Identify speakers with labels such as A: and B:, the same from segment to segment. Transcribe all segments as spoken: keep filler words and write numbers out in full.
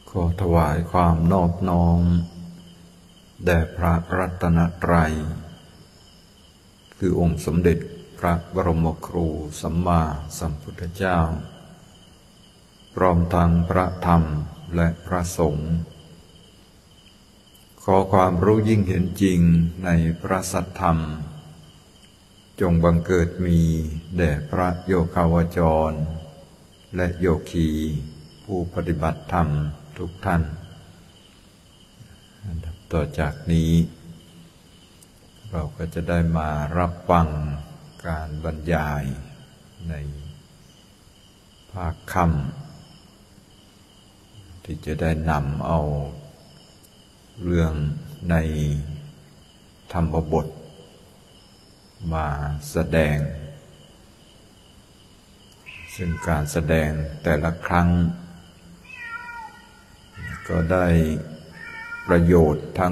A: ขอถวายความนอบน้อมแด่พระรัตนตรัยคือองค์สมเด็จพระบรมครูสัมมาสัมพุทธเจ้าพร้อมทั้งพระธรรมและพระสงฆ์ขอความรู้ยิ่งเห็นจริงในพระสัทธรรมจงบังเกิดมีแด่พระโยคาวจรและโยคีผู้ปฏิบัติธรรมทุกท่านต่อจากนี้เราก็จะได้มารับฟังการบรรยายในภาคค่ำที่จะได้นำเอาเรื่องในธรรมบทมาแสดงซึ่งการแสดงแต่ละครั้งก็ได้ประโยชน์ทั้ง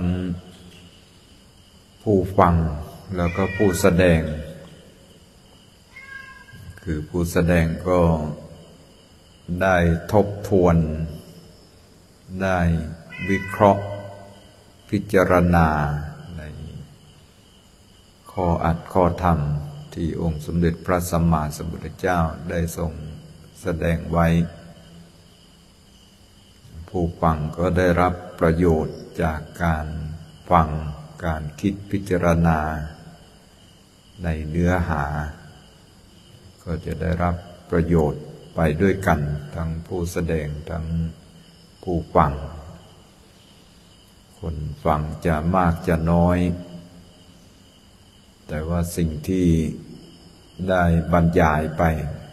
A: ผู้ฟังแล้วก็ผู้แสดงคือผู้แสดงก็ได้ทบทวนได้วิเคราะห์พิจารณาในข้ออัดข้อธรรมที่องค์สมเด็จพระสัมมาสัมพุทธเจ้าได้ทรงแสดงไว้ผู้ฟังก็ได้รับประโยชน์จากการฟังการคิดพิจารณาในเนื้อหาก็จะได้รับประโยชน์ไปด้วยกันทั้งผู้แสดงทั้งผู้ฟังคนฟังจะมากจะน้อยแต่ว่าสิ่งที่ได้บรรยายไป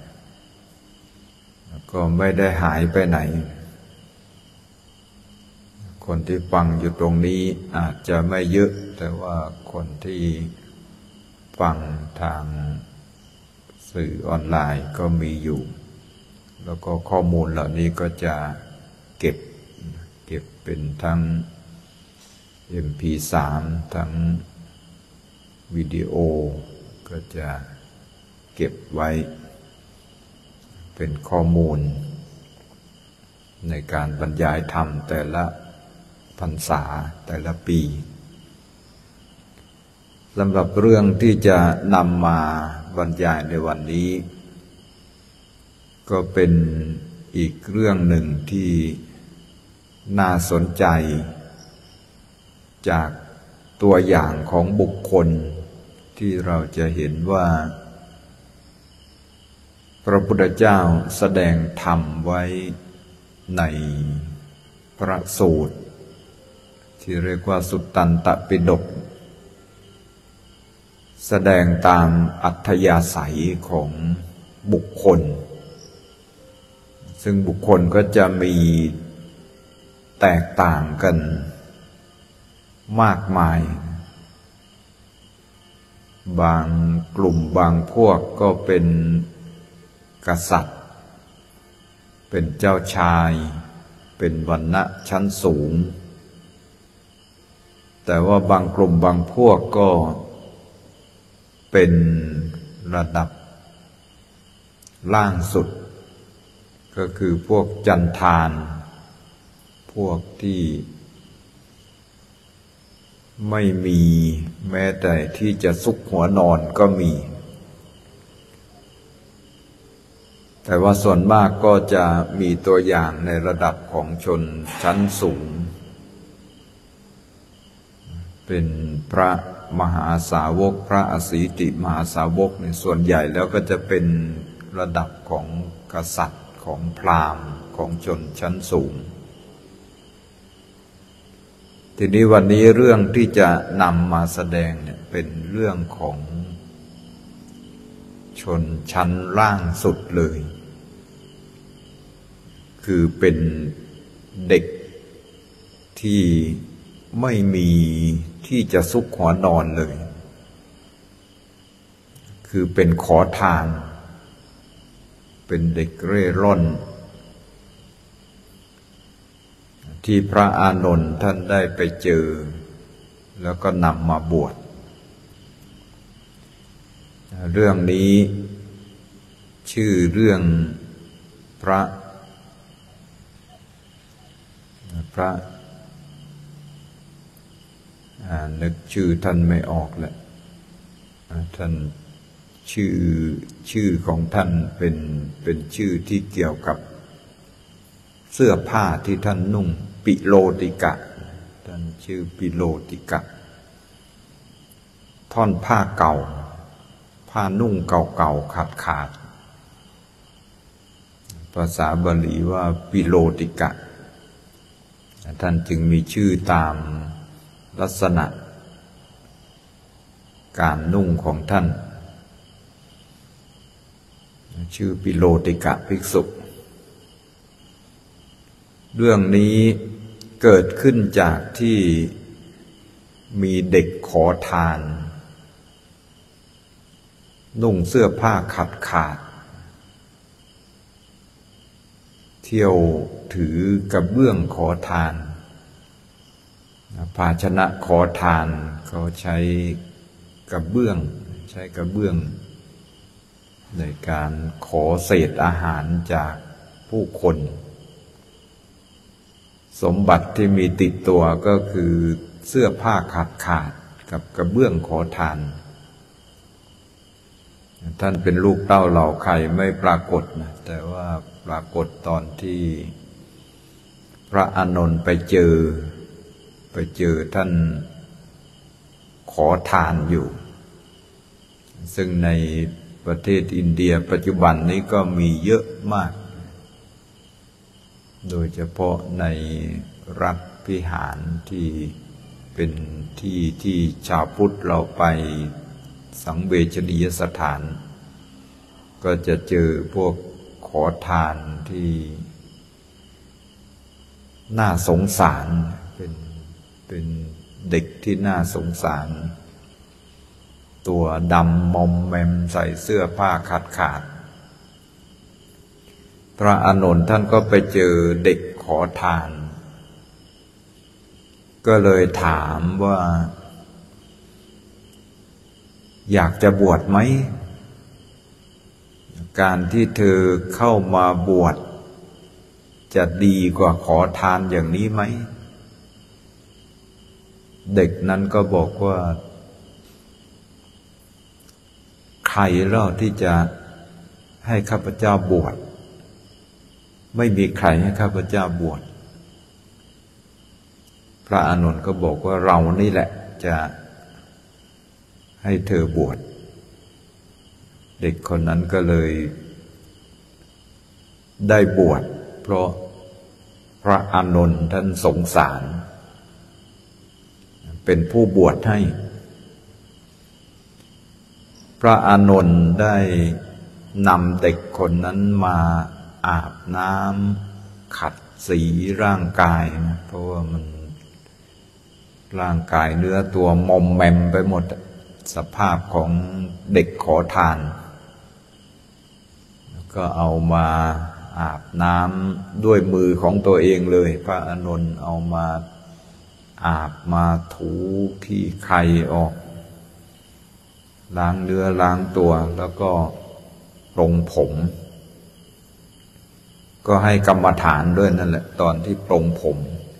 A: ก็ไม่ได้หายไปไหนคนที่ฟังอยู่ตรงนี้อาจจะไม่เยอะแต่ว่าคนที่ฟังทางสื่อออนไลน์ก็มีอยู่แล้วก็ข้อมูลเหล่านี้ก็จะเก็บเก็บเป็นทั้ง เอ็ม พี สาม ทั้งวิดีโอก็จะเก็บไว้เป็นข้อมูลในการบรรยายธรรมแต่ละพรรษาแต่ละปีสำหรับเรื่องที่จะนำมาบรรยายในวันนี้ก็เป็นอีกเรื่องหนึ่งที่น่าสนใจจากตัวอย่างของบุคคลที่เราจะเห็นว่าพระพุทธเจ้าแสดงธรรมไว้ในพระสูตรที่เรียกว่าสุตตันตปิฎกแสดงตามอัธยาศัยของบุคคลซึ่งบุคคลก็จะมีแตกต่างกันมากมายบางกลุ่มบางพวกก็เป็นกษัตริย์เป็นเจ้าชายเป็นวรรณะชั้นสูงแต่ว่าบางกลุ่มบางพวกก็เป็นระดับล่างสุดก็คือพวกจันทานพวกที่ไม่มีแม้แต่ที่จะซุกหัวนอนก็มีแต่ว่าส่วนมากก็จะมีตัวอย่างในระดับของชนชั้นสูงเป็นพระมหาสาวกพระอสีติมหาสาวกในส่วนใหญ่แล้วก็จะเป็นระดับของกษัตริย์ของพราหมณ์ของชนชั้นสูงทีนี้วันนี้เรื่องที่จะนำมาแสดงเนี่ยเป็นเรื่องของชนชั้นล่างสุดเลยคือเป็นเด็กที่ไม่มีที่จะซุกหัวนอนเลยคือเป็นขอทานเป็นเด็กเร่ร่อนที่พระอานนท์ท่านได้ไปเจอแล้วก็นำมาบวชเรื่องนี้ชื่อเรื่องพระพระนึกชื่อท่านไม่ออกแหละท่านชื่อชื่อของท่านเป็นเป็นชื่อที่เกี่ยวกับเสื้อผ้าที่ท่านนุ่งปิโลติกะท่านชื่อปิโลติกะท่อนผ้าเก่าผ้านุ่งเก่าๆขาดขาดภาษาบาลีว่าปิโลติกะท่านจึงมีชื่อตามลักษณะการนุ่งของท่านชื่อปิโลติกะภิกษุเรื่องนี้เกิดขึ้นจากที่มีเด็กขอทานนุ่งเสื้อผ้าขาดขาดเที่ยวถือกระเบื้องขอทานภาชนะขอทานเขาใช้กระเบื้องใช้กระเบื้องในการขอเศษอาหารจากผู้คนสมบัติที่มีติดตัวก็คือเสื้อผ้าขาดขาดกับกระเบื้องขอทานท่านเป็นลูกเต้าเหล่าไข่ไม่ปรากฏนะแต่ว่าปรากฏตอนที่พระอานนท์ไปเจอไปเจอท่านขอทานอยู่ซึ่งในประเทศอินเดียปัจจุบันนี้ก็มีเยอะมากโดยเฉพาะในรัฐพิหารที่เป็นที่ที่ชาวพุทธเราไปสังเวชนียสถานก็จะเจอพวกขอทานที่น่าสงสารเป็นเป็นเด็กที่น่าสงสารตัวดำมอมแมมใส่เสื้อผ้าขาดขาดพระอานนท์ท่านก็ไปเจอเด็กขอทานก็เลยถามว่าอยากจะบวชไหมการที่เธอเข้ามาบวชจะดีกว่าขอทานอย่างนี้ไหมเด็กนั้นก็บอกว่าใครเล่าที่จะให้ข้าพเจ้าบวชไม่มีใครให้ข้าพเจ้าบวชพระอานนท์ก็บอกว่าเรานี่แหละจะให้เธอบวชเด็กคนนั้นก็เลยได้บวชเพราะพระอานนท์ท่านสงสารเป็นผู้บวชให้พระอานนท์ได้นำเด็กคนนั้นมาอาบน้ำขัดสีร่างกายนะเพราะว่ามันร่างกายเนื้อตัวมอมแมมไปหมดสภาพของเด็กขอทานก็เอามาอาบน้ำด้วยมือของตัวเองเลยพระอานนท์เอามาอาบมาถูขี้ไครออกล้างเนื้อล้างตัวแล้วก็ปรงผมก็ให้กรรมฐานด้วยนั่นแหละตอนที่ปรงผม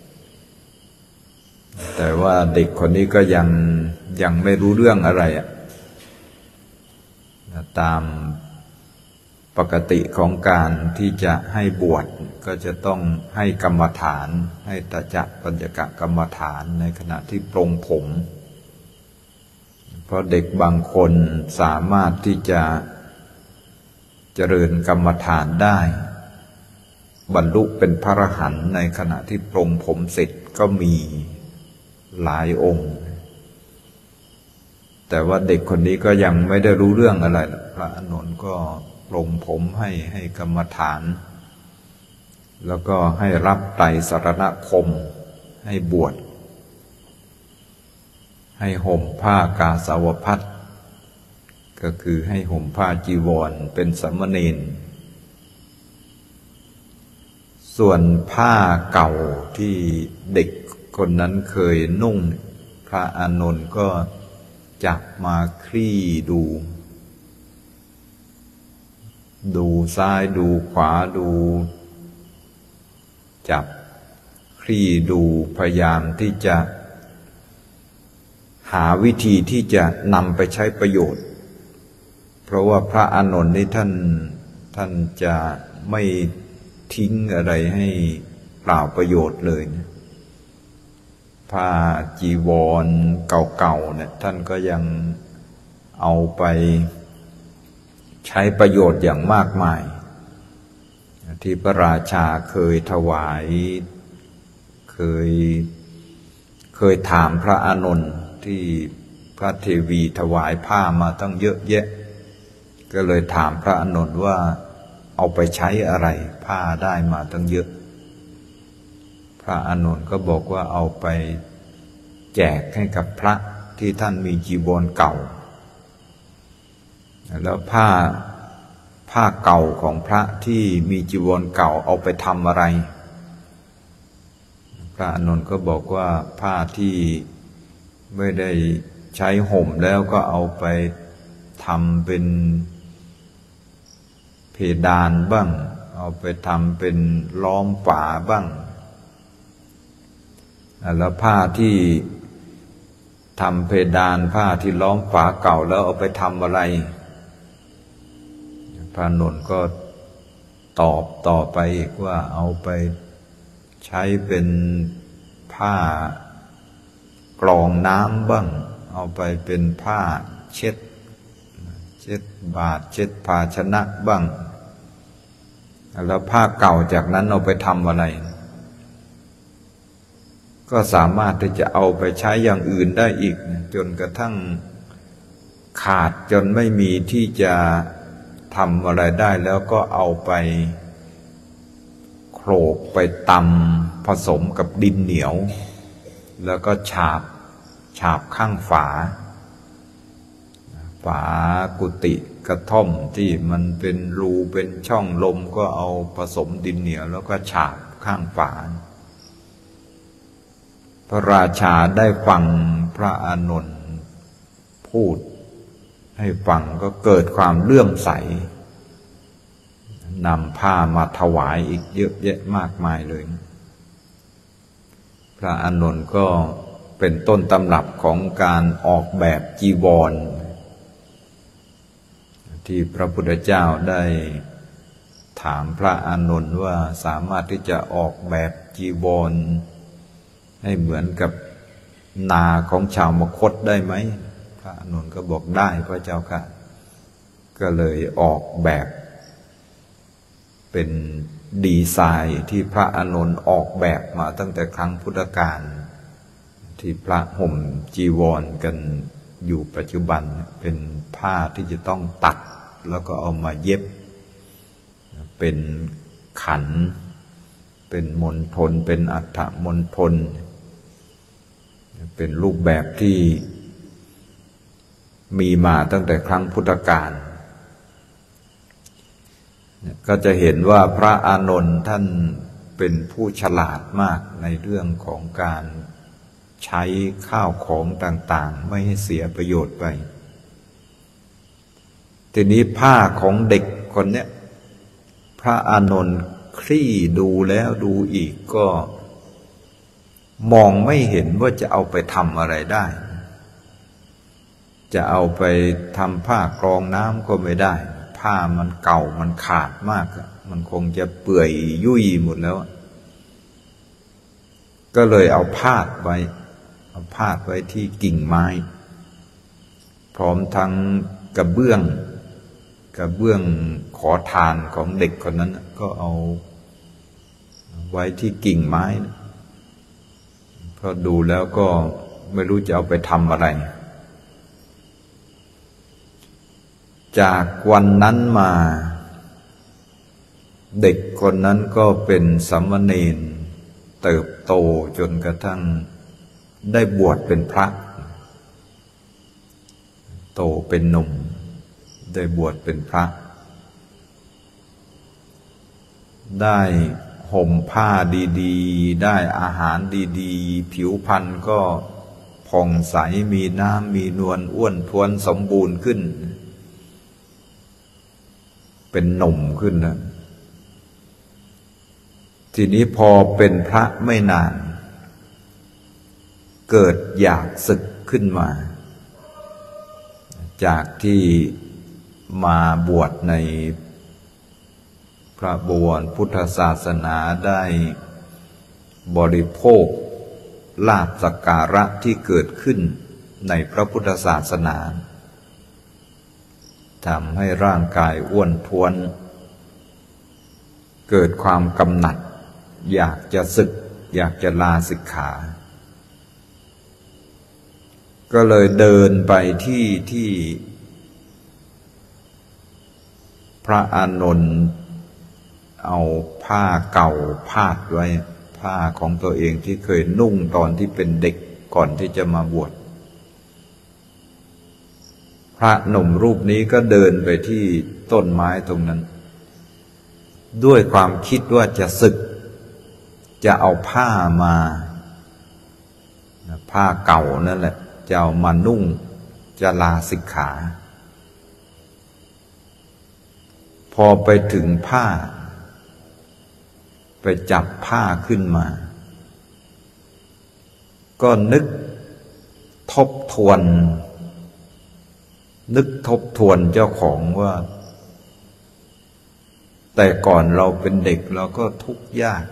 A: แต่ว่าเด็กคนนี้ก็ยังยังไม่รู้เรื่องอะไรอ่ะตามปกติของการที่จะให้บวชก็จะต้องให้กรรมฐานให้ตจะปัญจกกรรมฐานในขณะที่ปรงผมเพราะเด็กบางคนสามารถที่จะเจริญกรรมฐานได้บรรลุเป็นพระอรหันต์ในขณะที่ปรงผมเสร็จก็มีหลายองค์แต่ว่าเด็กคนนี้ก็ยังไม่ได้รู้เรื่องอะไรพระอานนท์ก็ปรงผมให้ให้กรรมฐานแล้วก็ให้รับไตรสรณคมให้บวชให้ห่มผ้ากาสาวพัสต์ก็คือให้ห่มผ้าจีวรเป็นสามเณรส่วนผ้าเก่าที่เด็กคนนั้นเคยนุ่งพระอานนท์ก็จับมาคลี่ดูดูซ้ายดูขวาดูจับคคลี่ดูพยายามที่จะหาวิธีที่จะนำไปใช้ประโยชน์เพราะว่าพระอานนท์นี่ท่านท่านจะไม่ทิ้งอะไรให้เปล่าประโยชน์เลยนะผ้าจีวรเก่าๆเนี่ยท่านก็ยังเอาไปใช้ประโยชน์อย่างมากมายที่พระราชาเคยถวายเคยเคยถามพระอานนท์ที่พระเทวีถวายผ้ามาตั้งเยอะแยะก็เลยถามพระอานนท์ว่าเอาไปใช้อะไรผ้าได้มาตั้งเยอะพระอานนท์ก็บอกว่าเอาไปแจกให้กับพระที่ท่านมีจีวรเก่าแล้วผ้าผ้าเก่าของพระที่มีจีวรเก่าเอาไปทำอะไรพระอานนท์ก็บอกว่าผ้าที่ไม่ได้ใช้ห่มแล้วก็เอาไปทำเป็นเพดานบ้างเอาไปทำเป็นล้อมฝาบ้างแล้วผ้าที่ทำเพดานผ้าที่ล้อมฝาเก่าแล้วเอาไปทำอะไรพระอานนท์ก็ตอบต่อไปอีกว่าเอาไปใช้เป็นผ้ากรองน้ำบ้างเอาไปเป็นผ้าเช็ดเช็ดบาตรเช็ดภาชนะบ้างแล้วผ้าเก่าจากนั้นเอาไปทำอะไรก็สามารถที่จะเอาไปใช้อย่างอื่นได้อีกจนกระทั่งขาดจนไม่มีที่จะทำอะไรได้แล้วก็เอาไปโขลกไปตำผสมกับดินเหนียวแล้วก็ฉาบฉาบข้างฝาฝากุฏิกระท่อมที่มันเป็นรูเป็นช่องลมก็เอาผสมดินเหนียวแล้วก็ฉาบข้างฝาพระราชาได้ฟังพระอานนท์พูดให้ฟังก็เกิดความเลื่อมใสนำผ้ามาถวายอีกเยอะแยะมากมายเลยพระอานนท์ก็เป็นต้นตำรับของการออกแบบจีวรที่พระพุทธเจ้าได้ถามพระอานนท์ว่าสามารถที่จะออกแบบจีวรให้เหมือนกับนาของชาวมคธได้ไหมพระอานนท์ก็บอกได้พระเจ้าค่ะก็เลยออกแบบเป็นดีไซน์ที่พระอานนท์ออกแบบมาตั้งแต่ครั้งพุทธกาลที่พระห่มจีวรกันอยู่ปัจจุบันเป็นผ้าที่จะต้องตัดแล้วก็เอามาเย็บเป็นขันเป็นมณฑลเป็นอัฏฐมณฑลเป็นรูปแบบที่มีมาตั้งแต่ครั้งพุทธกาลก็จะเห็นว่าพระอานนท์ท่านเป็นผู้ฉลาดมากในเรื่องของการใช้ข้าวของต่างๆไม่ให้เสียประโยชน์ไปทีนี้ผ้าของเด็กคนเนี้ยพระอานนท์คลี่ดูแล้วดูอีกก็มองไม่เห็นว่าจะเอาไปทำอะไรได้จะเอาไปทำผ้ากรองน้ำก็ไม่ได้ผ้ามันเก่ามันขาดมากมันคงจะเปื่อยยุ่ยหมดแล้วก็เลยเอาพาดไว้เอาพาดไว้ที่กิ่งไม้พร้อมทั้งกระเบื้องกระเบื้องขอทานของเด็กคนนั้นก็เอาไว้ที่กิ่งไม้เพราะดูแล้วก็ไม่รู้จะเอาไปทำอะไรจากวันนั้นมาเด็กคนนั้นก็เป็นสามเณรเติบโตจนกระทั่งได้บวชเป็นพระโตเป็นหนุ่มได้บวชเป็นพระได้ห่มผ้าดีๆได้อาหารดีๆผิวพรรณก็ผ่องใสมีน้ำมีนวลอ้วนท้วนสมบูรณ์ขึ้นเป็นหนุ่มขึ้นนะทีนี้พอเป็นพระไม่นานเกิดอยากศึกขึ้นมาจากที่มาบวชในพระบวรพุทธศาสนาได้บริโภคลาภสักการะที่เกิดขึ้นในพระพุทธศาสนาทำให้ร่างกายอ้วนท้วนเกิดความกำหนัดอยากจะศึกอยากจะลาสิกขาก็เลยเดินไปที่ที่พระอานนท์เอาผ้าเก่าพาดไว้ผ้าของตัวเองที่เคยนุ่งตอนที่เป็นเด็กก่อนที่จะมาบวชพระหนุ่มรูปนี้ก็เดินไปที่ต้นไม้ตรงนั้นด้วยความคิดว่าจะศึกจะเอาผ้ามาผ้าเก่านั่นแหละจะเอามานุ่งจะลาสิกขาพอไปถึงผ้าไปจับผ้าขึ้นมาก็นึกทบทวนนึกทบทวนเจ้าของว่าแต่ก่อนเราเป็นเด็กเราก็ทุกข์ยาก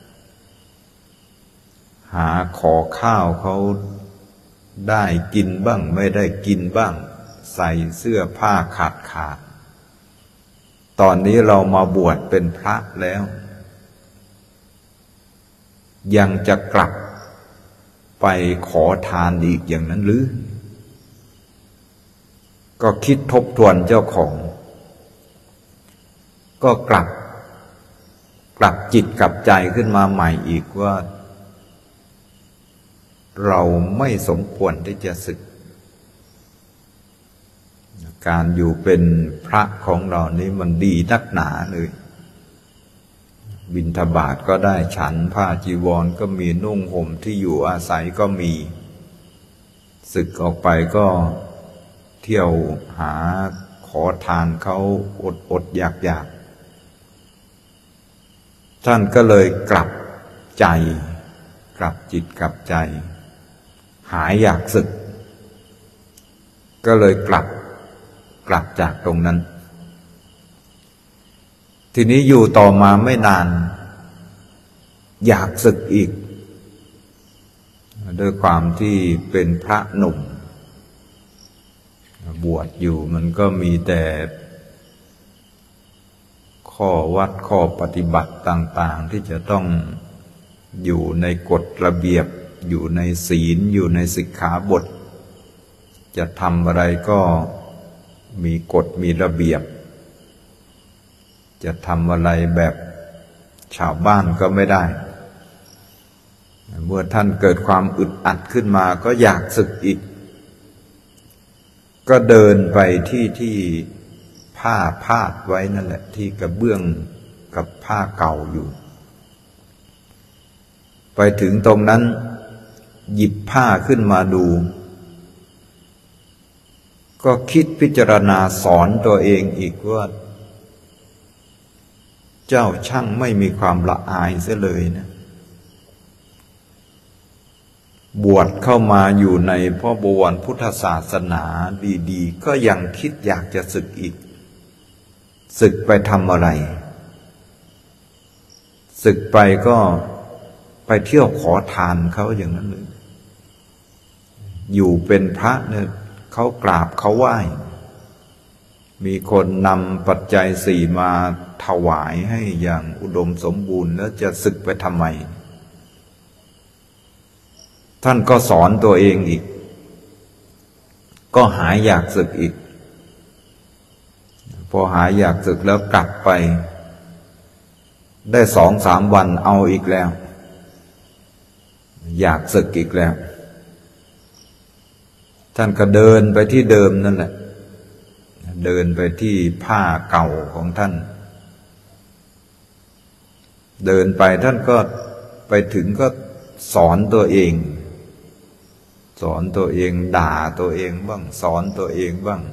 A: หาขอข้าวเขาได้กินบ้างไม่ได้กินบ้างใส่เสื้อผ้าขาดขาดตอนนี้เรามาบวชเป็นพระแล้วยังจะกลับไปขอทานอีกอย่างนั้นหรือก็คิดทบทวนเจ้าของก็กลับกลับจิตกลับใจขึ้นมาใหม่อีกว่าเราไม่สมควรที่จะศึกการอยู่เป็นพระของเรานี้มันดีนักหนาเลยบิณฑบาตก็ได้ฉันผ้าจีวรก็มีนุ่งห่มที่อยู่อาศัยก็มีศึกออกไปก็เที่ยวหาขอทานเขาอดอดอยากอยากท่านก็เลยกลับใจกลับจิตกลับใจหายอยากศึกก็เลยกลับกลับจากตรงนั้นทีนี้อยู่ต่อมาไม่นานอยากศึกอีกด้วยความที่เป็นพระหนุ่มบวชอยู่มันก็มีแต่ข้อวัดข้อปฏิบัติต่างๆที่จะต้องอยู่ในกฎระเบียบอยู่ในศีลอยู่ในสิกขาบทจะทำอะไรก็มีกฎมีระเบียบจะทำอะไรแบบชาวบ้านก็ไม่ได้เมื่อท่านเกิดความอึดอัดขึ้นมาก็อยากศึกอีกก็เดินไปที่ที่ผ้าพาดไว้นั่นแหละที่กระเบื้องกับผ้าเก่าอยู่ไปถึงตรงนั้นหยิบผ้าขึ้นมาดูก็คิดพิจารณาสอนตัวเองอีกว่าเจ้าช่างไม่มีความละอายเสียเลยนะบวชเข้ามาอยู่ในพระบวรพุทธศาสนาดีๆก็ยังคิดอยากจะศึกอีกศึกไปทำอะไรศึกไปก็ไปเที่ยวขอทานเขาอย่างนั้นเลยอยู่เป็นพระเนี่ยเขากราบเขาไหว้มีคนนำปัจจัยสี่มาถวายให้อย่างอุดมสมบูรณ์แล้วจะศึกไปทำไมท่านก็สอนตัวเองอีกก็หายอยากศึกอีกพอหายอยากศึกแล้วกลับไปได้สองสามวันเอาอีกแล้วอยากศึกอีกแล้วท่านก็เดินไปที่เดิมนั่นแหละเดินไปที่ผ้าเก่าของท่านเดินไปท่านก็ไปถึงก็สอนตัวเองสอนตัวเองด่าตัวเองบ้างสอนตัวเองบ้าง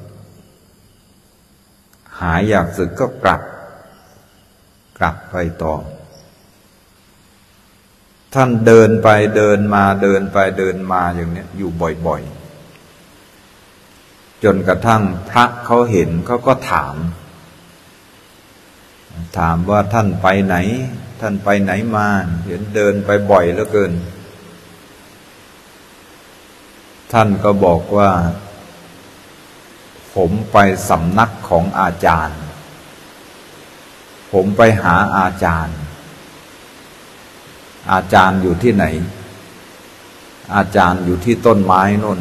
A: หายอยากศึกก็กลับกลับไปต่อท่านเดินไปเดินมาเดินไปเดินมาอย่างนี้อยู่บ่อยๆจนกระทั่งพระเขาเห็นเขาก็ถามถามว่าท่านไปไหนท่านไปไหนมาเห็นเดินไปบ่อยเหลือเกินท่านก็บอกว่าผมไปสำนักของอาจารย์ผมไปหาอาจารย์อาจารย์อยู่ที่ไหนอาจารย์อยู่ที่ต้นไม้นั่น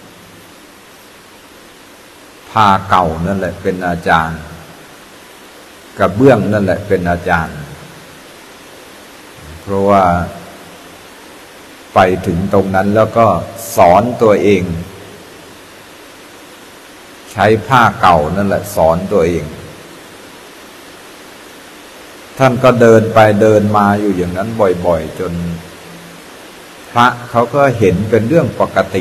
A: ผ้าเก่านั่นแหละเป็นอาจารย์กระเบื้องนั่นแหละเป็นอาจารย์เพราะว่าไปถึงตรงนั้นแล้วก็สอนตัวเองใช้ผ้าเก่านั่นแหละสอนตัวเองท่านก็เดินไปเดินมาอยู่อย่างนั้นบ่อยๆจนพระเขาก็เห็นเป็นเรื่องปกติ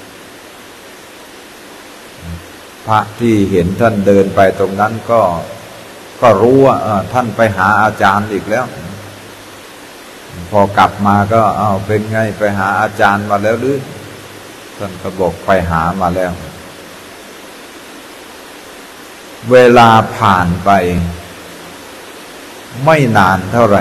A: พระที่เห็นท่านเดินไปตรงนั้นก็ก็รู้ว่าท่านไปหาอาจารย์อีกแล้วพอกลับมาก็อ้าวเป็นไงไปหาอาจารย์มาแล้วหรือท่านก็บอกไปหามาแล้วเวลาผ่านไปไม่นานเท่าไหร่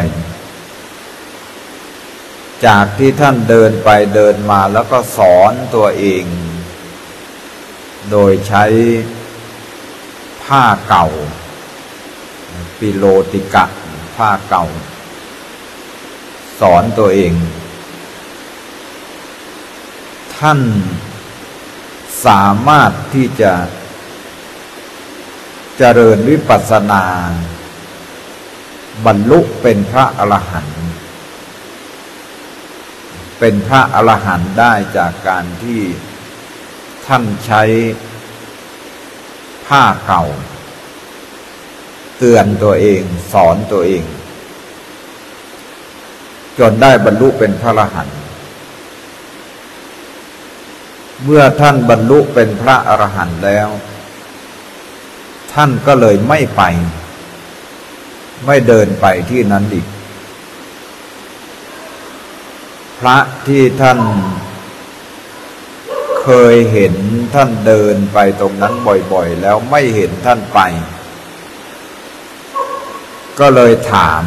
A: จากที่ท่านเดินไปเดินมาแล้วก็สอนตัวเองโดยใช้ผ้าเก่าปิโลติกะผ้าเก่าสอนตัวเองท่านสามารถที่จะเจริญวิปัสสนาบรรลุเป็นพระอรหันต์เป็นพระอรหันต์ได้จากการที่ท่านใช้ผ้าเก่าเตือนตัวเองสอนตัวเองจนได้บรรลุเป็นพระอรหันต์เมื่อท่านบรรลุเป็นพระอรหันต์แล้วท่านก็เลยไม่ไปไม่เดินไปที่นั้นอีกพระที่ท่านเคยเห็นท่านเดินไปตรงนั้นบ่อยๆแล้วไม่เห็นท่านไปก็เลยถาม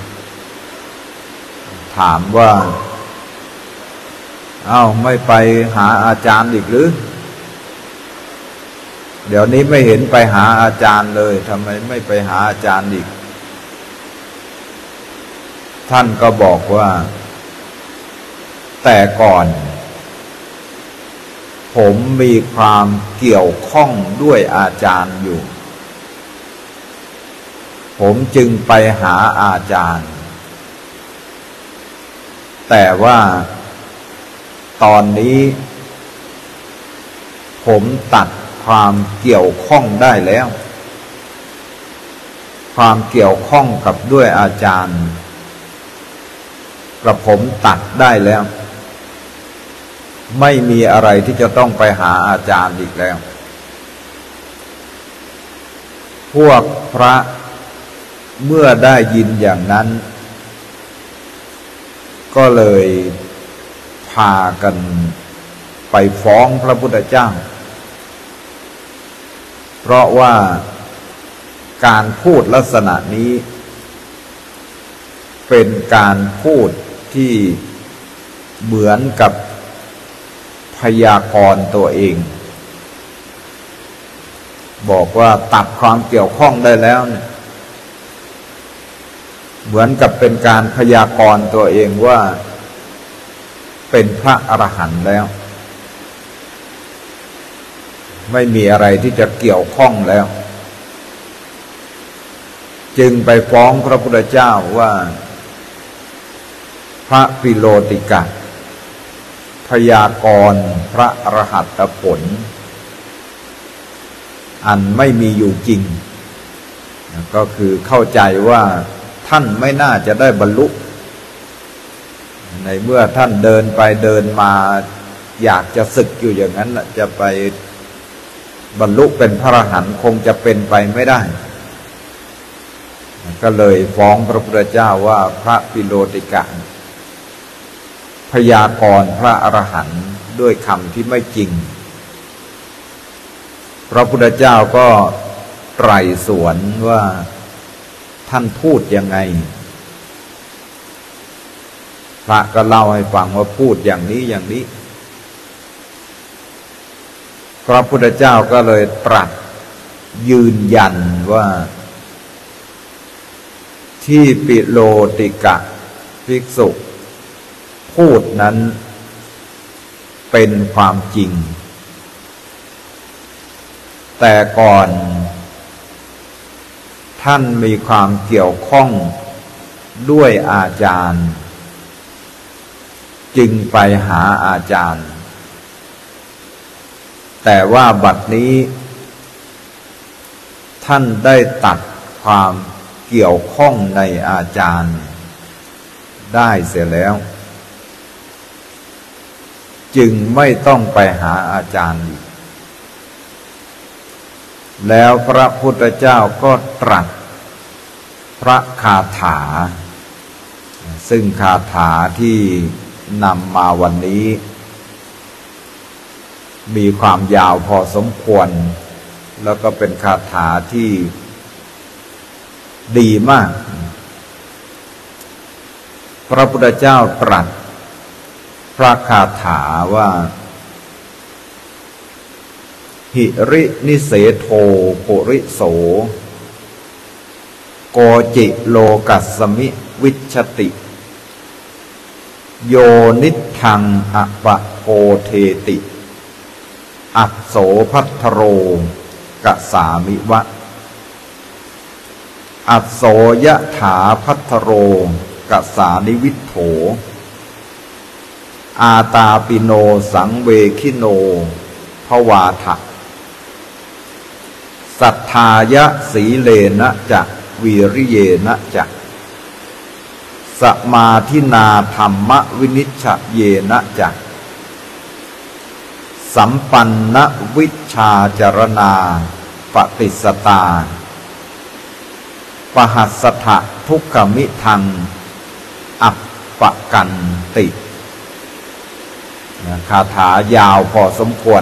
A: ถามว่าเอ้าไม่ไปหาอาจารย์อีกหรือเดี๋ยวนี้ไม่เห็นไปหาอาจารย์เลยทำไมไม่ไปหาอาจารย์อีกท่านก็บอกว่าแต่ก่อนผมมีความเกี่ยวข้องด้วยอาจารย์อยู่ผมจึงไปหาอาจารย์แต่ว่าตอนนี้ผมตัดความเกี่ยวข้องได้แล้วความเกี่ยวข้องกับด้วยอาจารย์กระผมตัดได้แล้วไม่มีอะไรที่จะต้องไปหาอาจารย์อีกแล้วพวกพระเมื่อได้ยินอย่างนั้นก็เลยพากันไปฟ้องพระพุทธเจ้าเพราะว่าการพูดลักษณะนี้เป็นการพูดที่เหมือนกับพยากรณ์ตัวเองบอกว่าตัดความเกี่ยวข้องได้แล้วเนี่ยเหมือนกับเป็นการพยากรณ์ตัวเองว่าเป็นพระอรหันต์แล้วไม่มีอะไรที่จะเกี่ยวข้องแล้วจึงไปฟ้องพระพุทธเจ้าว่าพระปิโลติกะพยากรณ์พระอรหัตผลอันไม่มีอยู่จริงก็คือเข้าใจว่าท่านไม่น่าจะได้บรรลุในเมื่อท่านเดินไปเดินมาอยากจะศึกอยู่อย่างนั้นจะไปบรรลุเป็นพระอรหันต์คงจะเป็นไปไม่ได้ก็เลยฟ้องพระพุทธเจ้าว่าพระปิโลติกะยากรณ์พระอรหันต์ด้วยคำที่ไม่จริงพระพุทธเจ้าก็ไตร่สวนว่าท่านพูดยังไงพระก็เล่าให้ฟังว่าพูดอย่างนี้อย่างนี้พระพุทธเจ้าก็เลยตรัสยืนยันว่าที่ปิโลติกะภิกษุพูดนั้นเป็นความจริงแต่ก่อนท่านมีความเกี่ยวข้องด้วยอาจารย์จึงไปหาอาจารย์แต่ว่าบัดนี้ท่านได้ตัดความเกี่ยวข้องในอาจารย์ได้เสียแล้วจึงไม่ต้องไปหาอาจารย์อีกแล้วพระพุทธเจ้าก็ตรัสพระคาถาซึ่งคาถาที่นำมาวันนี้มีความยาวพอสมควรแล้วก็เป็นคาถาที่ดีมากพระพุทธเจ้าตรัสพระคาถาว่าหิรินิเสโทปุริโสโกจิโลกัสสมิวิชชติโยนิทังอปะโพเทติอัสโสภัทโรกสามิวะอัสโสยะถาภัทโรกสานิวิทโธอาตาปิโนสังเวคิโนภวาทะสัทธายะสีเลนะจะวีริเยนะจะสมาธินาธรรมวินิชชเยนะจะสัมปันนวิชชาจรณาปฏิสตาปหัสสถะทุกขมิทังอัปปกันติคาถายาวพอสมควร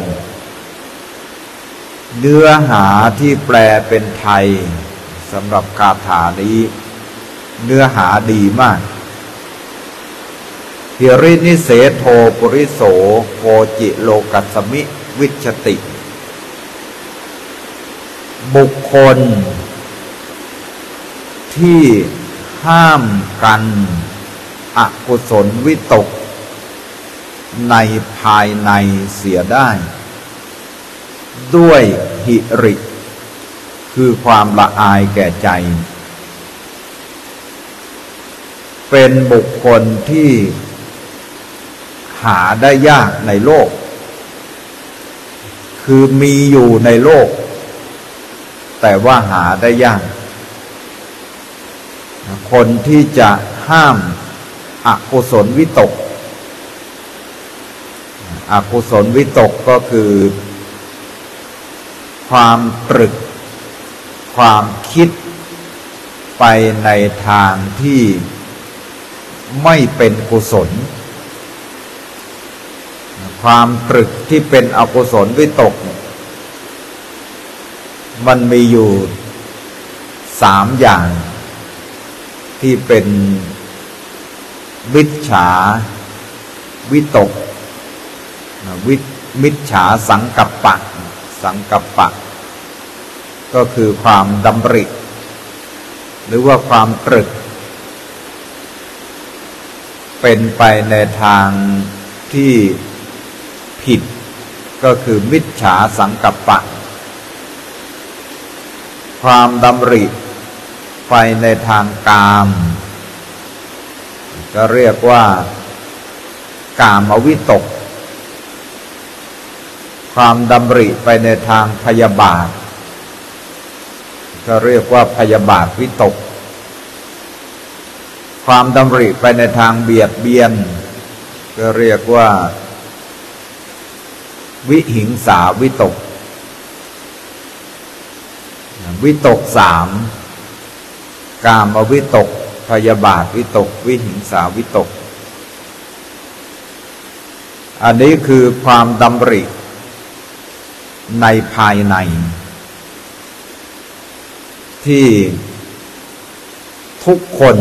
A: เนื้อหาที่แปลเป็นไทยสำหรับคาถานี้เนื้อหาดีมากหิรินิเสโทปุริโสโกจิโลกัสสมิวิชชติบุคคลที่ห้ามกันอกุศลวิตกในภายในเสียได้ด้วยหิริคือความละอายแก่ใจเป็นบุคคลที่หาได้ยากในโลกคือมีอยู่ในโลกแต่ว่าหาได้ยากคนที่จะห้ามอกุศลวิตกอกุศลวิตกก็คือความตรึกความคิดไปในทางที่ไม่เป็นกุศลความตรึกที่เป็นอกุศลวิตกมันมีอยู่สามอย่างที่เป็นมิจฉาวิตกวิมิจฉาสังกัปปะสังกัปปะก็คือความดำริหรือว่าความตรึกเป็นไปในทางที่ผิดก็คือมิจฉาสังกัปปะความดำริไปในทางกามก็เรียกว่ากามวิตกความดำริไปในทางพยาบาทก็เรียกว่าพยาบาทวิตกความดำริไปในทางเบียดเบียนก็เรียกว่าวิหิงสาวิตกวิตกสามกามวิตกพยาบาทวิตกวิหิงสาวิตกอันนี้คือความดำริในภายในที่ทุกคน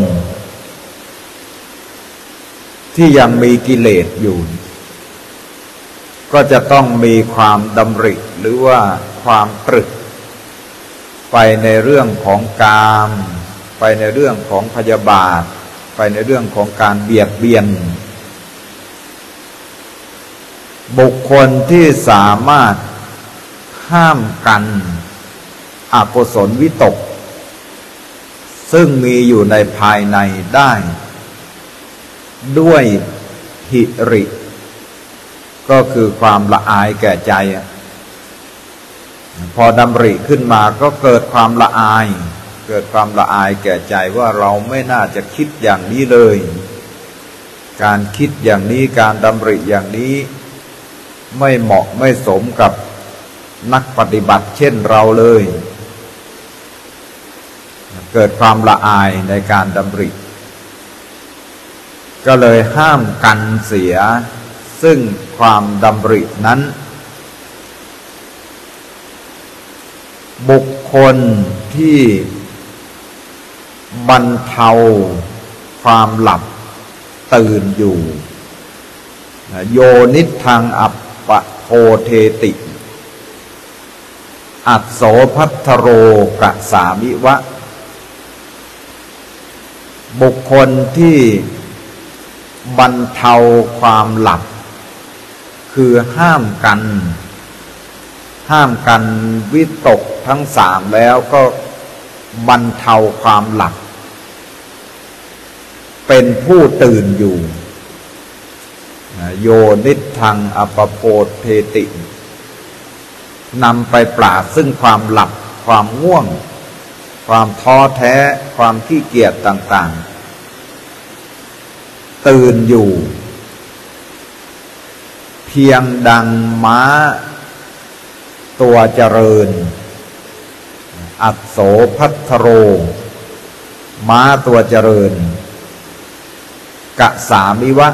A: ที่ยังมีกิเลสอยู่ก็จะต้องมีความดำริหรือว่าความตรึกไปในเรื่องของกามไปในเรื่องของพยาบาทไปในเรื่องของการเบียดเบียนบุคคลที่สามารถห้ามกันอกุศลวิตกซึ่งมีอยู่ในภายในได้ด้วยหิริก็คือความละอายแก่ใจพอดำริขึ้นมาก็เกิดความละอายเกิดความละอายแก่ใจว่าเราไม่น่าจะคิดอย่างนี้เลยการคิดอย่างนี้การดำริอย่างนี้ไม่เหมาะไม่สมกับนักปฏิบัติเช่นเราเลยเกิดความละอายในการดำริก็เลยห้ามกันเสียซึ่งความดำรินั้นบุคคลที่บรรเทาความหลับตื่นอยู่โยนิทังอัปปะโพเทติอัสโสภัทธโรกะสามิวะบุคคลที่บรรเทาความหลับคือห้ามกันห้ามกันวิตกทั้งสามแล้วก็บรรเทาความหลับเป็นผู้ตื่นอยู่โยนิทังอัปปโพเทตินำไปปราศซึ่งความหลับความง่วงความท้อแท้ความขี้เกียจต่างๆตื่นอยู่เพียงดังม้าตัวเจริญอัสโสภัทธโรม้าตัวเจริญกะสามิวะ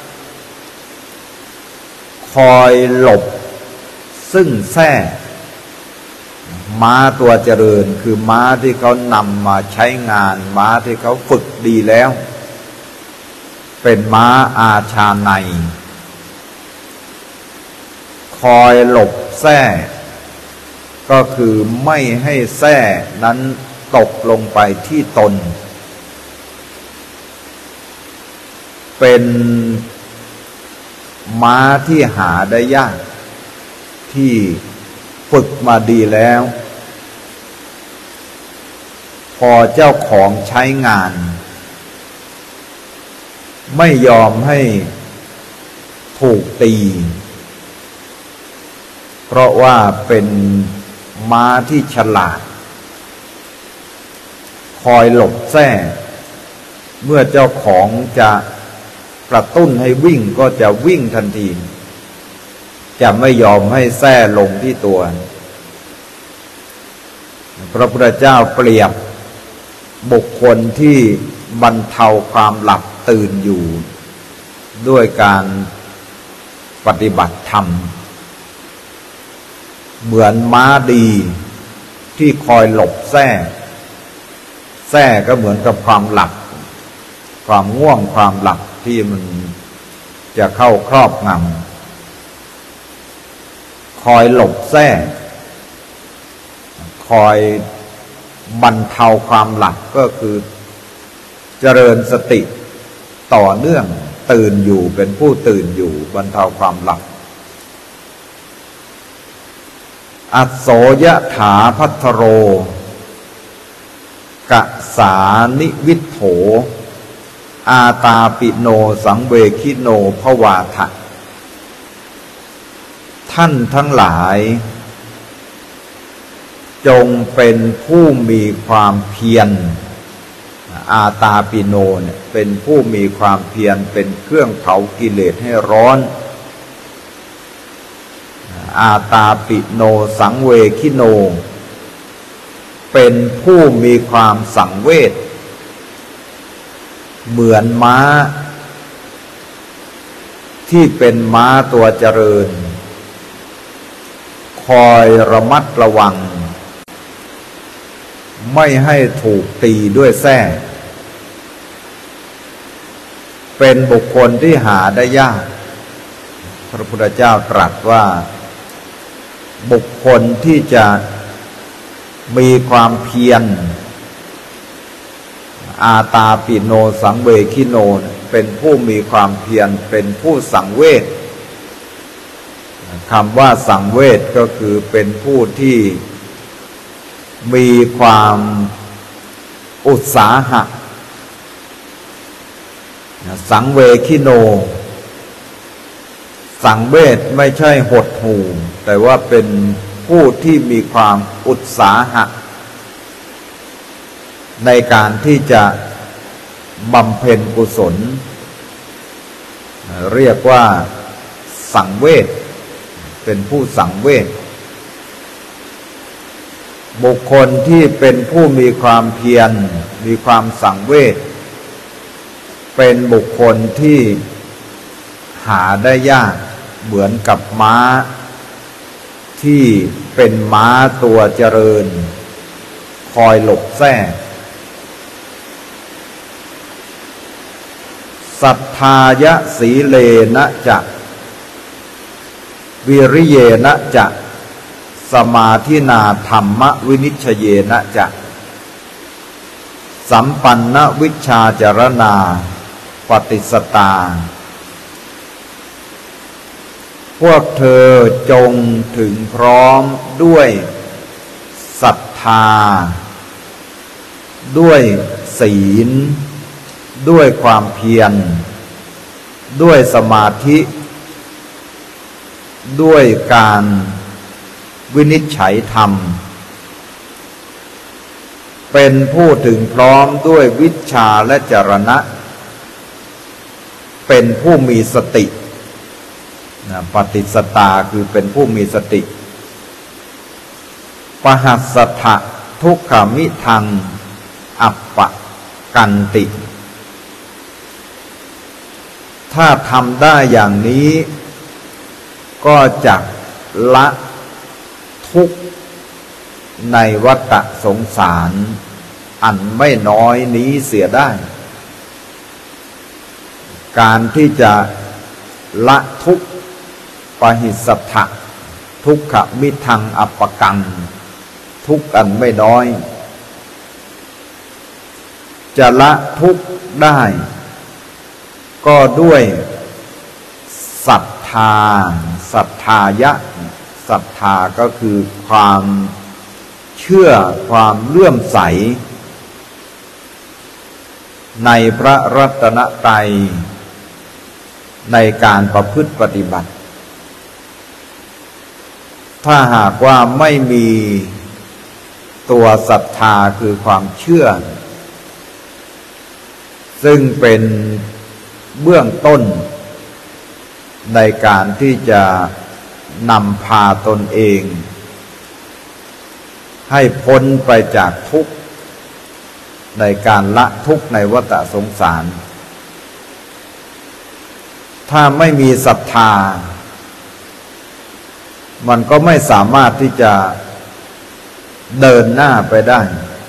A: คอยหลบซึ่งแท้ม้าตัวเจริญคือม้าที่เขานำมาใช้งานม้าที่เขาฝึกดีแล้วเป็นม้าอาชาไนยคอยหลบแท้ก็คือไม่ให้แท้นั้นตกลงไปที่ตนเป็นม้าที่หาได้ยากที่ฝึกมาดีแล้วพอเจ้าของใช้งานไม่ยอมให้ถูกตีเพราะว่าเป็นม้าที่ฉลาดคอยหลบแท้เมื่อเจ้าของจะกระตุ้นให้วิ่งก็จะวิ่งทันทีจะไม่ยอมให้แท้ลงที่ตัวพระพุทธเจ้าเปรียบบุคคลที่บรรเทาความหลับตื่นอยู่ด้วยการปฏิบัติธรรมเหมือนม้าดีที่คอยหลบแท้แท้ก็เหมือนกับความหลับความง่วงความหลับที่มันจะเข้าครอบงำคอยหลบแท้คอยบรรเทาความหลับก็คือเจริญสติต่อเนื่องตื่นอยู่เป็นผู้ตื่นอยู่บรรเทาความหลับอัสโสยถาภัทธโรกะสานิวิทโธอาตาปิโนสังเวคิโนภวาทะท่านทั้งหลายจงเป็นผู้มีความเพียรอาตาปิโนเนี่ยเป็นผู้มีความเพียรเป็นเครื่องเผากิเลสให้ร้อนอาตาปิโนสังเวคิโนเป็นผู้มีความสังเวชเหมือนม้าที่เป็นม้าตัวเจริญคอยระมัดระวังไม่ให้ถูกตีด้วยแส้เป็นบุคคลที่หาได้ยากพระพุทธเจ้าตรัสว่าบุคคลที่จะมีความเพียรอาตาปิโนสังเวคิโนเป็นผู้มีความเพียรเป็นผู้สังเวชคำว่าสังเวชก็คือเป็นผู้ที่มีความอุตสาหะสังเวคิโนสังเวชไม่ใช่หดหู่แต่ว่าเป็นผู้ที่มีความอุตสาหะในการที่จะบำเพ็ญกุศลเรียกว่าสังเวชเป็นผู้สังเวชบุคคลที่เป็นผู้มีความเพียรมีความสังเวชเป็นบุคคลที่หาได้ยากเหมือนกับม้าที่เป็นม้าตัวเจริญคอยหลบแส้สัทธายะสีเลนะจะวิริเยนะจะสมาธินาธรรมวินิชชเยนะจะสัมปันนวิชชาจารณาปฏิสตาพวกเธอจงถึงพร้อมด้วยศรัทธาด้วยศีลด้วยความเพียรด้วยสมาธิด้วยการวินิจฉัยธรรมเป็นผู้ถึงพร้อมด้วยวิชชาและจรณะเป็นผู้มีสตินะปฏิสตาคือเป็นผู้มีสติปหัสสะทุกขมิทังอัปปกันติถ้าทำได้อย่างนี้ก็จะละทุกข์ในวัฏสงสารอันไม่น้อยนี้เสียได้การที่จะละทุกข์ปหิสัทธะทุกขมิทังอัปปกังทุกข์อันไม่น้อยจะละทุกข์ได้ก็ด้วยศรัทธาศรัทธายะศรัทธาก็คือความเชื่อความเลื่อมใสในพระรัตนตรัยในการประพฤติปฏิบัติถ้าหากว่าไม่มีตัวศรัทธาคือความเชื่อซึ่งเป็นเบื้องต้นในการที่จะนำพาตนเองให้พ้นไปจากทุกข์ในการละทุกข์ในวัฏสงสารถ้าไม่มีศรัทธามันก็ไม่สามารถที่จะเดินหน้าไปได้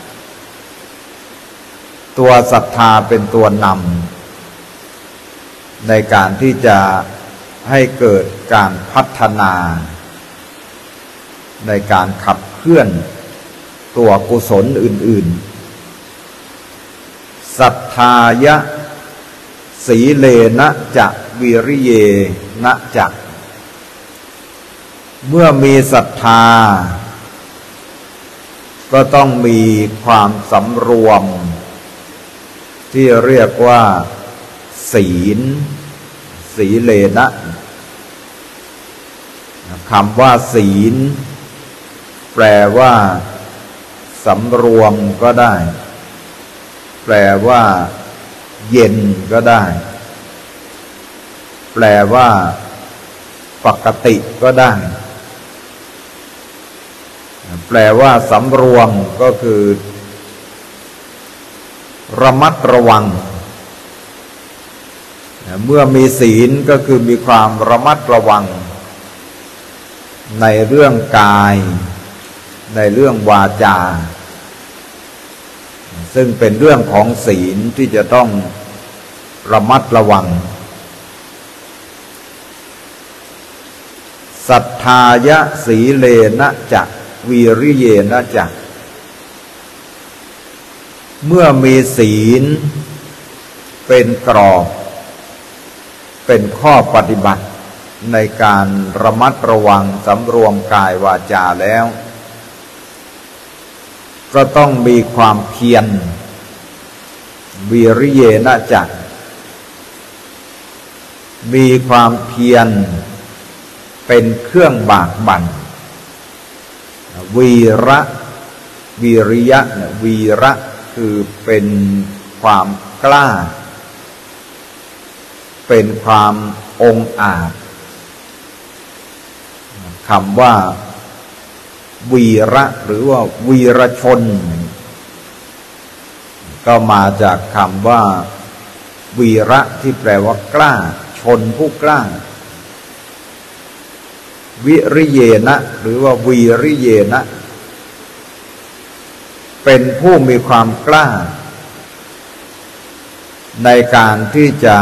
A: ตัวศรัทธาเป็นตัวนำในการที่จะให้เกิดการพัฒนาในการขับเคลื่อนตัวกุศลอื่นๆศรัทธายะสีเลนะจะวิริเยนะจะเมื่อมีศรัทธาก็ต้องมีความสำรวมที่เรียกว่าศีลสีเลนะคำว่าศีลแปลว่าสำรวมก็ได้แปลว่าเย็นก็ได้แปลว่าปกติก็ได้แปลว่าสำรวมก็คือระมัดระวังเมื่อมีศีลก็คือมีความระมัดระวังในเรื่องกายในเรื่องวาจาซึ่งเป็นเรื่องของศีลที่จะต้องระมัดระวังศรัทธายะสีเลนะจะวีริเยนะจะเมื่อมีศีลเป็นกรอบเป็นข้อปฏิบัติในการระมัดระวังสำรวมกายวาจาแล้วก็ต้องมีความเพียรวิริเยนะจะมีความเพียรเป็นเครื่องบากบั่นวีระวิริยะวีระคือเป็นความกล้าเป็นความองอาจคำว่าวีระหรือว่าวีรชนก็มาจากคำว่าวีระที่แปลว่ากล้าชนผู้กล้าวิริเยนะหรือว่าวีริเยนะเป็นผู้มีความกล้าในการที่จะ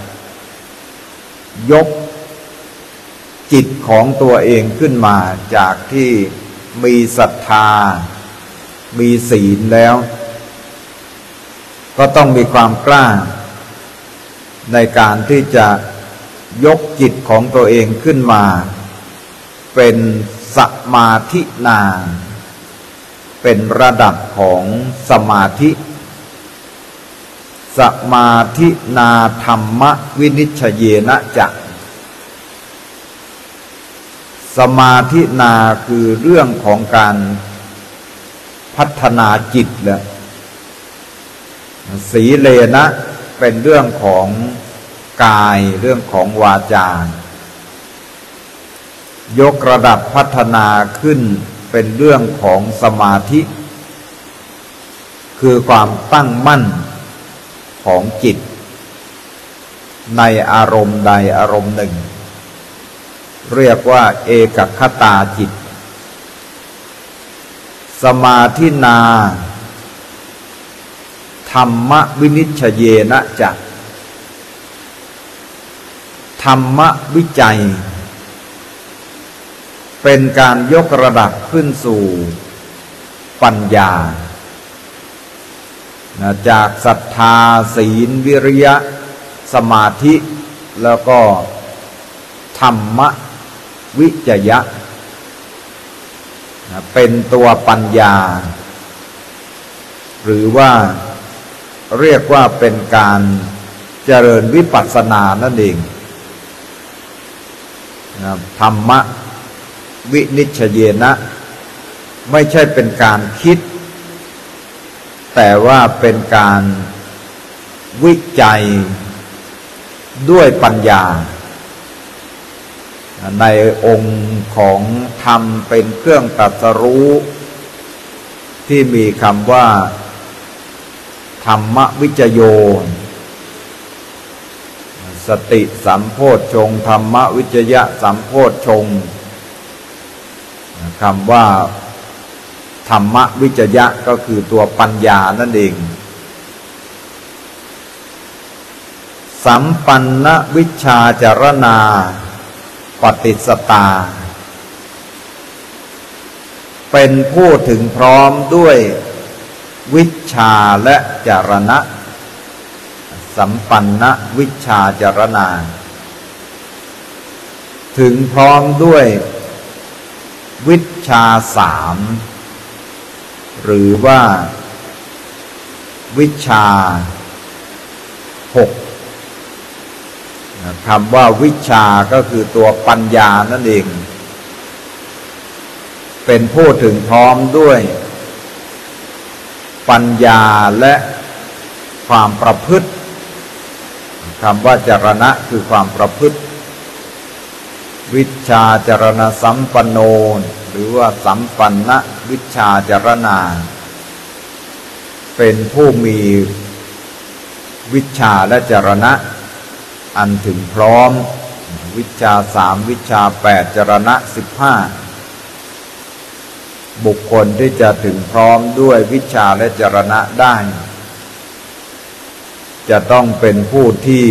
A: ยกจิตของตัวเองขึ้นมาจากที่มีศรัทธามีศีลแล้วก็ต้องมีความกล้าในการที่จะยกจิตของตัวเองขึ้นมาเป็นสมาธินาเป็นระดับของสมาธิสมาธินาธรรมวินิจฉเยนะจะสมาธินาคือเรื่องของการพัฒนาจิตแล้วสีเลนะเป็นเรื่องของกายเรื่องของวาจายกระดับพัฒนาขึ้นเป็นเรื่องของสมาธิคือความตั้งมั่นของจิตในอารมณ์ใดอารมณ์หนึ่งเรียกว่าเอกคตาจิตสมาธินาธรรมวินิจฉเยนะจะธรรมวิจัยเป็นการยกระดับขึ้นสู่ปัญญาจากศรัทธาศีลวิริยะสมาธิแล้วก็ธรรมวิจยะเป็นตัวปัญญาหรือว่าเรียกว่าเป็นการเจริญวิปัสสนานั่นเองธรรมวินิจฉเยนะไม่ใช่เป็นการคิดแต่ว่าเป็นการวิจัยด้วยปัญญาในองค์ของธรรมเป็นเครื่องตรัสรู้ที่มีคำว่าธรรมวิจโยสติสัมโพชฌงค์ธรรมวิจยะสัมโพชฌงค์คำว่าธรรมวิจยะก็คือตัวปัญญานั่นเองสัมปันนวิชชาจารณาปฏิสตาเป็นผู้ถึงพร้อมด้วยวิชชาและจารณะสัมปันนวิชชาจารณาถึงพร้อมด้วยวิชชาสามหรือว่าวิชชาหกคำว่าวิชาก็คือตัวปัญญานั่นเองเป็นผู้ถึงพร้อมด้วยปัญญาและความประพฤติคำว่าจรณะคือความประพฤติวิชชาจรณสัมปันโนหรือว่าสัมปันนะวิชชาจรณาเป็นผู้มีวิชชาและจรณะอันถึงพร้อมวิชชาสามวิชชาแปดจรณะสิบห้าบุคคลที่จะถึงพร้อมด้วยวิชชาและจรณะได้จะต้องเป็นผู้ที่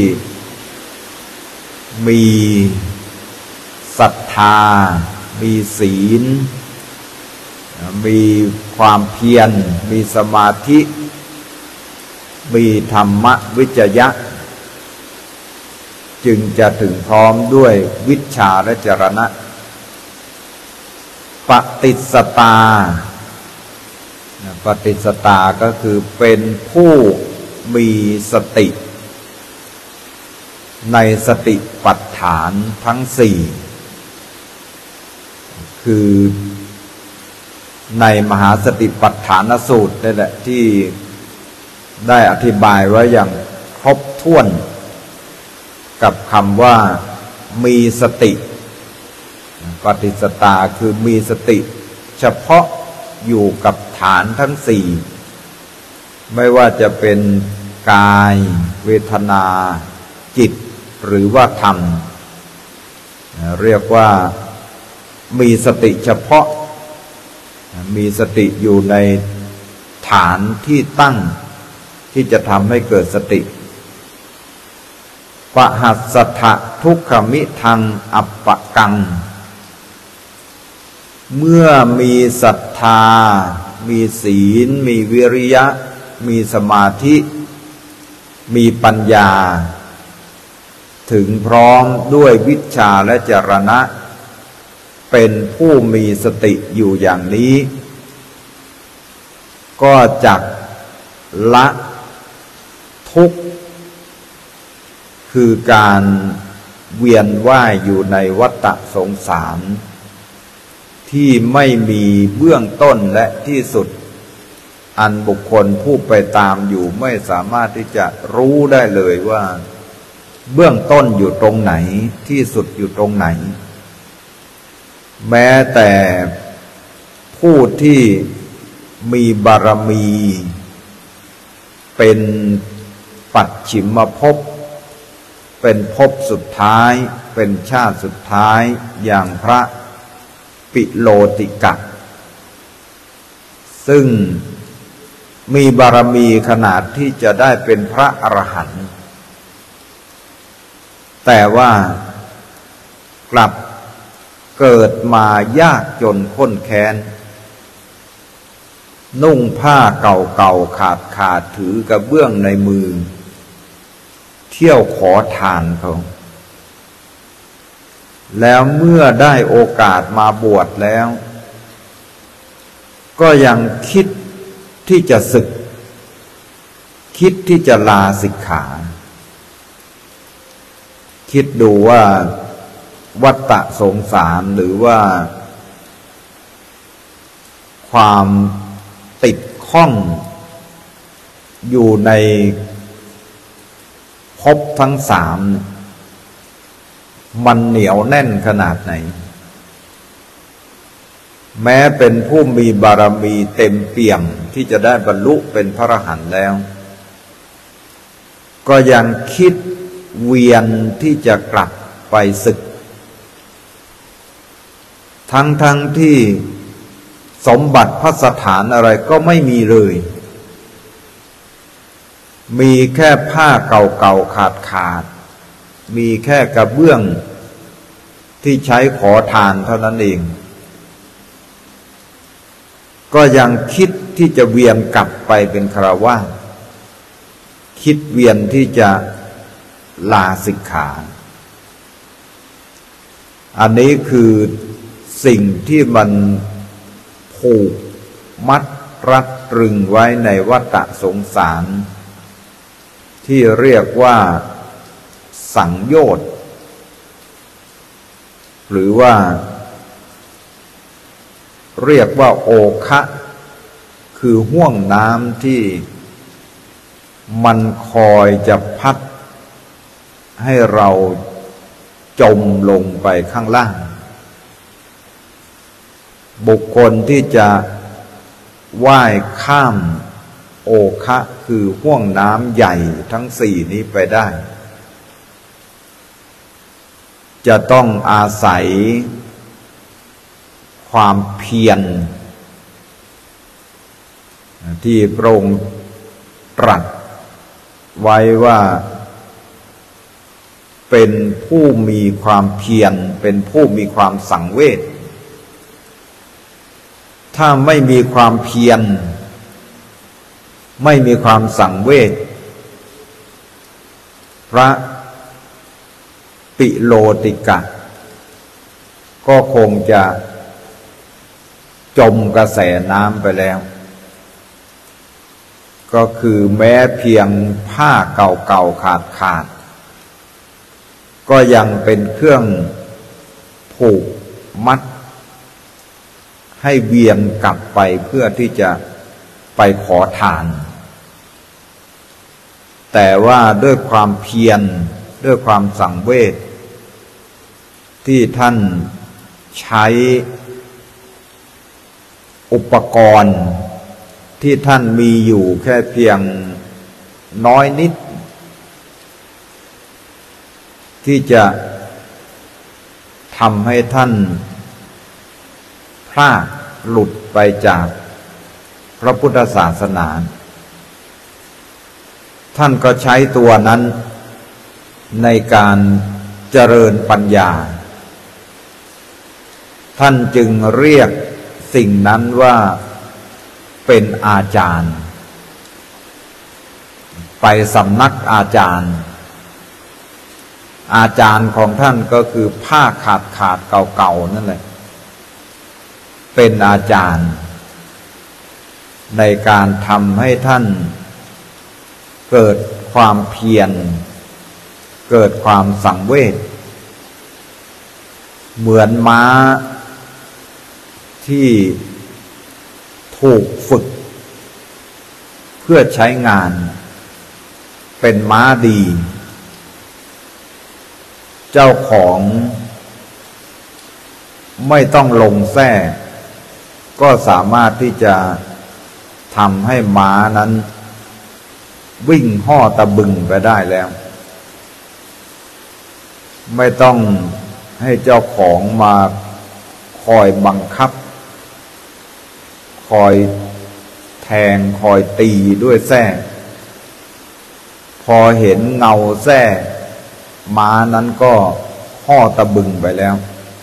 A: มีศรัทธามีศีลมีความเพียรมีสมาธิมีธรรมวิจยะจึงจะถึงพร้อมด้วยวิชชาและจรณะปฏิสตาปฏิสตาก็คือเป็นผู้มีสติในสติปัฏฐานทั้งสี่คือในมหาสติปัฏฐานสูตรนี่แหละที่ได้อธิบายไว้อย่างครบถ้วนกับคำว่ามีสติปฏิสตาคือมีสติเฉพาะอยู่กับฐานทั้งสี่ไม่ว่าจะเป็นกายเวทนาจิตหรือว่าธรรมเรียกว่ามีสติเฉพาะมีสติอยู่ในฐานที่ตั้งที่จะทำให้เกิดสติปหัสสะทุกขมิทังอัปปกังเมื่อมีศรัทธามีศีลมีวิริยะมีสมาธิมีปัญญาถึงพร้อมด้วยวิชชาและจรณะเป็นผู้มีสติอยู่อย่างนี้ก็จักละทุกข์คือการเวียนว่ายอยู่ในวัฏสงสารที่ไม่มีเบื้องต้นและที่สุดอันบุคคลผู้ไปตามอยู่ไม่สามารถที่จะรู้ได้เลยว่าเบื้องต้นอยู่ตรงไหนที่สุดอยู่ตรงไหนแม้แต่ผู้ที่มีบารมีเป็นปัจฉิมภพเป็นภพสุดท้ายเป็นชาติสุดท้ายอย่างพระปิโลติกะซึ่งมีบารมีขนาดที่จะได้เป็นพระอรหันต์แต่ว่ากลับเกิดมายากจนข้นแค้นนุ่งผ้าเก่าๆขาดขาดถือกระเบื้องในมือเที่ยวขอทานเขาแล้วเมื่อได้โอกาสมาบวชแล้วก็ยังคิดที่จะสึกคิดที่จะลาสิกขาคิดดูว่าวัฏฏะสงสารหรือว่าความติดข้องอยู่ในภพทั้งสามมันเหนียวแน่นขนาดไหนแม้เป็นผู้มีบารมีเต็มเปี่ยมที่จะได้บรรลุเป็นพระอรหันต์แล้วก็ยังคิดเวียนที่จะกลับไปศึกทั้งทั้งที่สมบัติพัสถานอะไรก็ไม่มีเลยมีแค่ผ้าเก่าๆขาดๆมีแค่กระเบื้องที่ใช้ขอทานเท่านั้นเองก็ยังคิดที่จะเวียนกลับไปเป็นฆราวาสคิดเวียนที่จะลาสิกขาอันนี้คือสิ่งที่มันผูกมัดรัดตรึงไว้ในวัฏสงสารที่เรียกว่าสังโยชน์หรือว่าเรียกว่าโอคะคือห้วงน้ำที่มันคอยจะพัดให้เราจมลงไปข้างล่างบุคคลที่จะว่ายข้ามโอคะคือห้วงน้ำใหญ่ทั้งสี่นี้ไปได้จะต้องอาศัยความเพียรที่พระองค์ตรัสไว้ว่าเป็นผู้มีความเพียรเป็นผู้มีความสังเวชถ้าไม่มีความเพียรไม่มีความสังเวชพระปิโลติกะก็คงจะจมกระแสน้ำไปแล้วก็คือแม้เพียงผ้าเก่าๆขาดๆก็ยังเป็นเครื่องผูกมัดให้เวียนกลับไปเพื่อที่จะไปขอทานแต่ว่าด้วยความเพียรด้วยความสังเวชที่ท่านใช้อุปกรณ์ที่ท่านมีอยู่แค่เพียงน้อยนิดที่จะทำให้ท่านพลาดหลุดไปจากพระพุทธศาสนาท่านก็ใช้ตัวนั้นในการเจริญปัญญาท่านจึงเรียกสิ่งนั้นว่าเป็นอาจารย์ไปสำนักอาจารย์อาจารย์ของท่านก็คือผ้าขาดขาดเก่าๆนั่นแหละเป็นอาจารย์ในการทำให้ท่านเกิดความเพียรเกิดความสังเวชเหมือนม้าที่ถูกฝึกเพื่อใช้งานเป็นม้าดีเจ้าของไม่ต้องลงแส้ก็สามารถที่จะทำให้ม้านั้นวิ่งห่อตะบึงไปได้แล้วไม่ต้องให้เจ้าของมาคอยบังคับคอยแทงคอยตีด้วยแส้พอเห็นเงาแส้ม้านั้นก็ห่อตะบึงไปแล้ว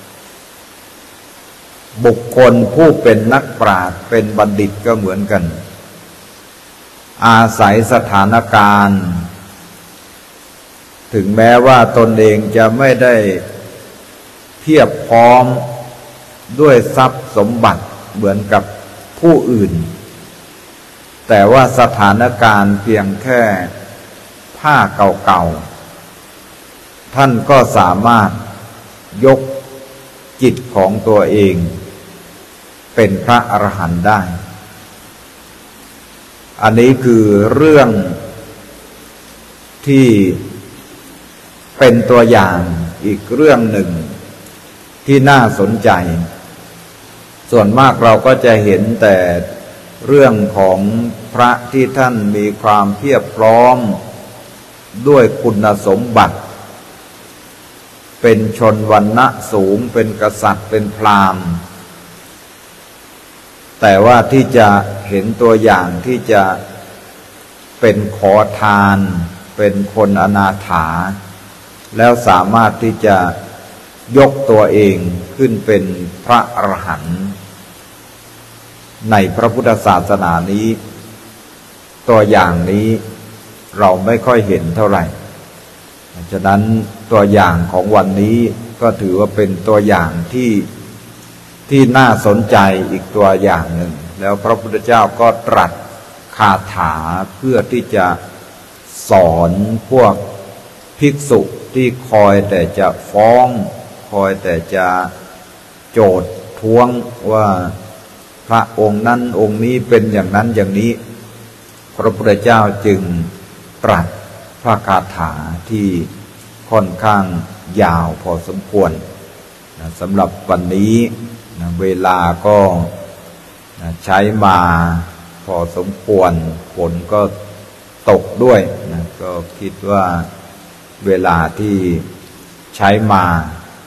A: บุคคลผู้เป็นนักปราชญ์เป็นบัณฑิตก็เหมือนกันอาศัยสถานการณ์ถึงแม้ว่าตนเองจะไม่ได้เพียบพร้อมด้วยทรัพย์สมบัติเหมือนกับผู้อื่นแต่ว่าสถานการณ์เพียงแค่ผ้าเก่าๆท่านก็สามารถยกจิตของตัวเองเป็นพระอรหันต์ได้อันนี้คือเรื่องที่เป็นตัวอย่างอีกเรื่องหนึ่งที่น่าสนใจส่วนมากเราก็จะเห็นแต่เรื่องของพระที่ท่านมีความเพียบพร้อมด้วยคุณสมบัติเป็นชนวรรณะสูงเป็นกษัตริย์เป็นพราหมณ์แต่ว่าที่จะเห็นตัวอย่างที่จะเป็นขอทานเป็นคนอนาถาแล้วสามารถที่จะยกตัวเองขึ้นเป็นพระอรหันต์ในพระพุทธศาสนานี้ตัวอย่างนี้เราไม่ค่อยเห็นเท่าไหร่ฉะนั้นตัวอย่างของวันนี้ก็ถือว่าเป็นตัวอย่างที่ที่น่าสนใจอีกตัวอย่างหนึ่งแล้วพระพุทธเจ้าก็ตรัสคาถาเพื่อที่จะสอนพวกภิกษุที่คอยแต่จะฟ้องคอยแต่จะโจทย์ท้วงว่าพระองค์นั้นองค์นี้เป็นอย่างนั้นอย่างนี้พระพุทธเจ้าจึงตรัสพระคาถาที่ค่อนข้างยาวพอสมควรนะสำหรับวันนี้นะเวลาก็นะใช้มาพอสมควรฝนก็ตกด้วยนะก็คิดว่าเวลาที่ใช้มา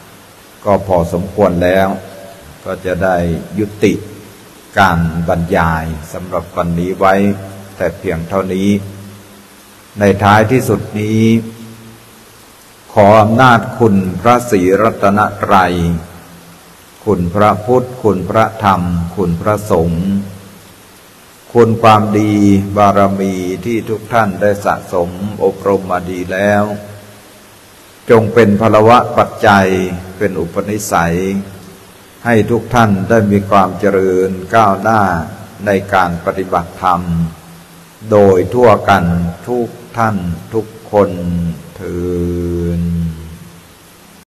A: ก็พอสมควรแล้วก็จะได้ยุติการบรรยายสำหรับวันนี้ไว้แต่เพียงเท่านี้ในท้ายที่สุดนี้ขออำนาจคุณพระศรีรัตนตรัยคุณพระพุทธคุณพระธรรมคุณพระสงฆ์คุณความดีบารมีที่ทุกท่านได้สะสมอบรมมาดีแล้วจงเป็นพลวะปัจจัยเป็นอุปนิสัยให้ทุกท่านได้มีความเจริญก้าวหน้าในการปฏิบัติธรรมโดยทั่วกันทุกท่านทุกคนเทอญ